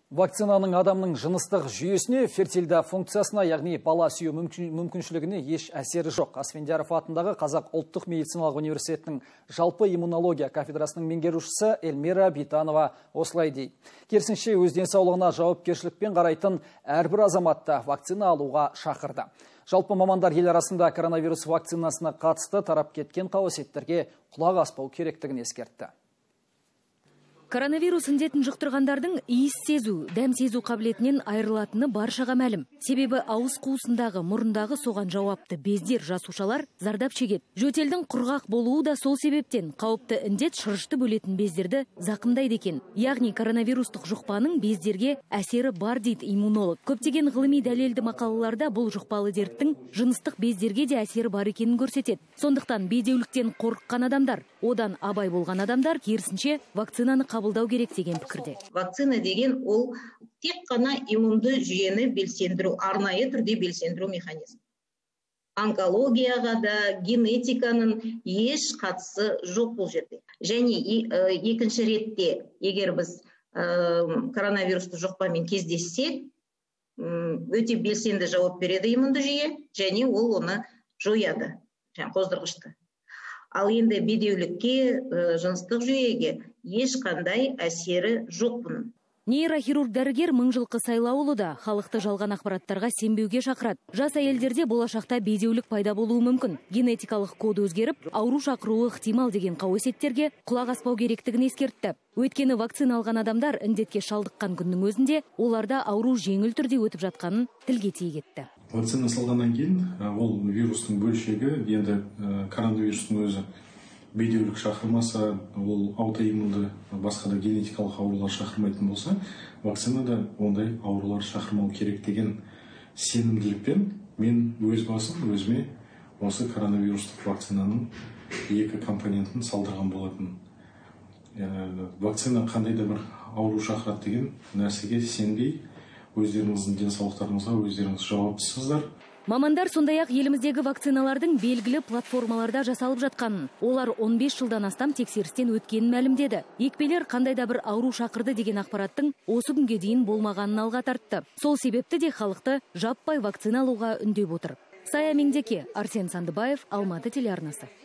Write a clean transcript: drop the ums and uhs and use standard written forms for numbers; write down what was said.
Вакцинаның адамның жыныстық жүйесіне, фертильді функциясына, яғни бала сүю мүмкіншілігіне еш әсері жоқ. Асфендияров атындағы Қазақ ұлттық медициналық университетінің жалпы иммунология кафедрасының меңгерушісі Эльмира Битанова осылай дейді. Керісінше өз денсаулығына жауапкершілікпен қарайтын әрбір азаматты вакцина алуға шақырды. Жалпы мамандар ел арасында коронавирус вакцинасына қатысты тарап кеткен қауесеттерге құлақ аспау керектігін ескертті. Коронавирус індетін жұқтырғандардың иіс сезу, дәм сезу қабілетінен айырылатыны баршаға мәлім. Себебі ауыз қуысындағы, мұрындағы соған жауапты бездер, жасушалар зардап шегеді. Жөтелдің құрғақ болуы да сол себептен қауіпті індет шырышты бөлетін бездерді зақымдайды екен. Яғни коронавирустық жұқпаның бездерге әсері бар дейді иммунолог. Көптеген ғылыми дәлелді мақалаларда бұл жұқпалы дерттің жыныстық бездерге де әсері бар екенін көрсетеді. Сондықтан бедеуліктен қорыққан адамдар, одан абай болған адамдар керісінше вакцинаны қабылдау керек деген пікірде. Вакцина деген ол тек қана иммунды жүйені белсендіру, арнайы түрде белсендіру механизм. Онкологияға да, генетиканың еш қатысы жоқ бұл жерде. Және екінші ретте, егер біз коронавирусты жұқпамен кездессек, өте белсенді жауап береді иммунды жүйе, және ол оны жояды, қоздырғышты. Ал енді бедеулікке, жыныстық жүйеге ешқандай әсері жоқ бұның. Нейрохирург дәрігер Мыңжылқы Сайлауұлы да халықты жалған ақпараттарға сенбеуге шақырады. Жас әйелдерде болашақта бедеулік пайда болуы мүмкін. Генетикалық коды өзгеріп, ауру шақыруы ықтимал деген қауесеттерге құлақ аспау керектігін ескертті. Өйткені вакцина алған адамдар індетке шалдыққан күннің өзінде оларда ауру жеңіл түрде өтіп жатқанын тілге тиек етті. Вакцина салғаннан кейін ол вирустың бөлшегі, енді коронавирустың өзі бедеулік шақырмаса, ол аутоиммунды басқа да генетикалық аурулар шақырмайтын болса, вакцина да ондай аурулар шақырмау керек деген сенімділікпен мен өз басым өзіме осы коронавирустық вакцинаның екі компонентін салдырған болатын. Вакцина қандай да бір ауру шақырады деген нәрсеге сенбей, өздеріңіздің денсаулықтарыңызға өздеріңіз жауаптысыздар. Мамандар сондай-ақ еліміздегі вакциналардың белгілі платформаларда жасалып жатқанын, олар 15 жылдан астам тексерістен өткенін мәлімдеді. Екпелер қандай да бір ауру шақырды деген ақпараттың осы күнге дейін болмағанын алға тартты. Сол себепті де халықты жаппай вакцина алуға үндеп отыр. Сая Меңдеке, Арсен Сандыбаев, Алматы телеарнасы.